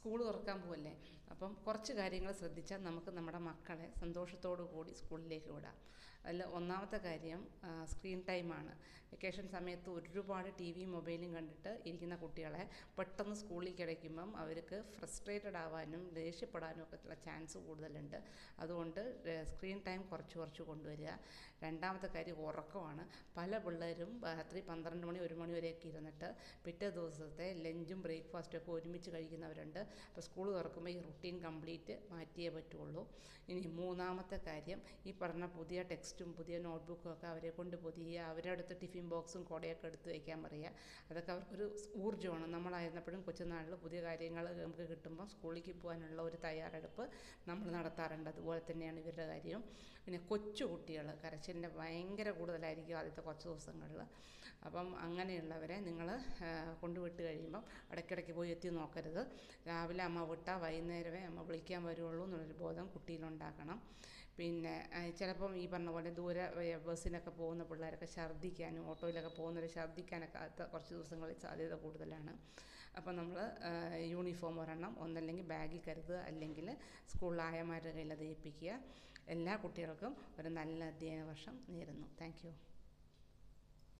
School തുറക്കാൻ പോവല്ലേ. അപ്പം കുറച്ച് കാര്യങ്ങൾ ശ്രദ്ധിച്ചാൽ നമുക്ക് നമ്മുടെ മക്കളെ സന്തോഷത്തോടു കൂടി സ്കൂളിലേക്ക് വിടാം. അതിൽ ഒന്നാമത്തെ കാര്യം സ്ക്രീൻ ടൈമാണ്. വെക്കേഷൻ സമയത്ത് ഒരുപാട് ടി വിയും മൊബൈലും കണ്ടിട്ട് ഇരിക്കുന്ന കുട്ടികളെ പെട്ടെന്ന് സ്കൂളിലേക്ക് അടയ്ക്കുമ്പം അവർക്ക് ഫ്രസ്ട്രേറ്റഡ് ആവാനും ദേഷ്യപ്പെടാനും ഒക്കെ ഉള്ള ചാൻസ് കൂടുതലുണ്ട്. അതുകൊണ്ട് സ്ക്രീൻ ടൈം കുറച്ച് കൊണ്ടുവരിക. രണ്ടാമത്തെ കാര്യം ഉറക്കമാണ്. പല പിള്ളേരും രാത്രി 12 മണി 1 മണി വരെയൊക്കെ ഇരുന്നിട്ട് പിറ്റേ ദിവസത്തെ ലഞ്ചും ബ്രേക്ക്ഫാസ്റ്റും ഒക്കെ ഒരുമിച്ച് കഴിക്കുന്നവരുണ്ട്. അപ്പോൾ സ്കൂൾ തുറക്കുമ്പോൾ ഈ റുട്ടീൻ കംപ്ലീറ്റ് മാറ്റിയേ പറ്റുള്ളൂ. ഇനി മൂന്നാമത്തെ കാര്യം, ഈ പറഞ്ഞ പുതിയ ടെക്സ്റ്റും പുതിയ നോട്ട്ബുക്കും ഒക്കെ അവരെ കൊണ്ട് പൊതിയുക. അവരുടെ അടുത്ത് ടിഫിൻ ബോക്സും കുടയൊക്കെ എടുത്ത് വയ്ക്കാൻ പറയുക. അതൊക്കെ അവർക്കൊരു ഊർജ്ജമാണ്. നമ്മളായിരുന്നപ്പോഴും കൊച്ചുനാളിൽ പുതിയ കാര്യങ്ങൾ നമുക്ക് കിട്ടുമ്പോൾ സ്കൂളിലേക്ക് പോകാനുള്ള ഒരു തയ്യാറെടുപ്പ് നമ്മൾ നടത്താറുണ്ട്. അതുപോലെ തന്നെയാണ് ഇവരുടെ കാര്യവും. പിന്നെ കൊച്ചു കുട്ടികൾ കരച്ചിലിൻ്റെ ഭയങ്കര കൂടുതലായിരിക്കും ആദ്യത്തെ കുറച്ച് ദിവസങ്ങളിൽ. അപ്പം അങ്ങനെയുള്ളവരെ നിങ്ങൾ കൊണ്ടുവിട്ട് കഴിയുമ്പം ഇടയ്ക്കിടയ്ക്ക് പോയി എത്തി നോക്കരുത്. രാവിലെ അമ്മ വിട്ടാൽ വൈകുന്നേരമേ അമ്മ വിളിക്കാൻ വരുള്ളൂ എന്നുള്ളൊരു ബോധം കുട്ടിയിലുണ്ടാക്കണം. പിന്നെ ചിലപ്പം ഈ പറഞ്ഞ പോലെ ദൂരെ ബസ്സിനൊക്കെ പോകുന്ന പിള്ളേരൊക്കെ ഛർദ്ദിക്കാനും ഓട്ടോയിലൊക്കെ പോകുന്നവർ ഛർദ്ദിക്കാനൊക്കെ അടുത്ത കുറച്ച് ദിവസങ്ങളിൽ സാധ്യത കൂടുതലാണ്. അപ്പോൾ നമ്മൾ യൂണിഫോം ഒരെണ്ണം ഒന്നല്ലെങ്കിൽ ബാഗിൽ കരുതുക, അല്ലെങ്കിൽ സ്കൂളിൽ ആയമാരുടെ കയ്യിൽ അത് ഏൽപ്പിക്കുക. എല്ലാ കുട്ടികൾക്കും ഒരു നല്ല അധ്യയന വർഷം നേരുന്നു. Thank U.